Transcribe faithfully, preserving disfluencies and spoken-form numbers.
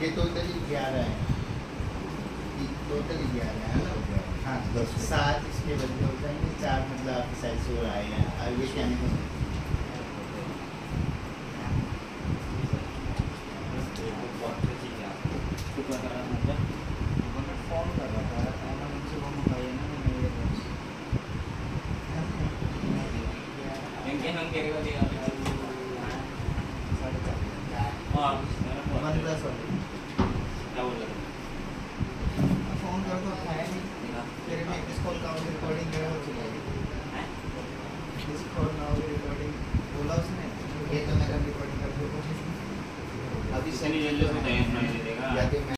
ये टोटली ग्यारह है, टोटली ग्यारह है ना। हाँ सात इसके बदले हो जाएंगे, चार मतलब आपकी साइड से और आएगा। और ये क्या नहीं फोन कर रहा था उनसे, वो मंगाइए ना मेरे पास। हम करेगा देगा साढ़े चार और वन प्लस हो क्या बोल रहे फोन कर दो, उठाया नहीं। फिर मैं इस कॉल का रिकॉर्डिंग करा हो चुका है, इस कॉल ना रिकॉर्डिंग बोला उसने, ये तो मेरा रिकॉर्डिंग कर दो अभी। इसलिए जल्दी से देगा।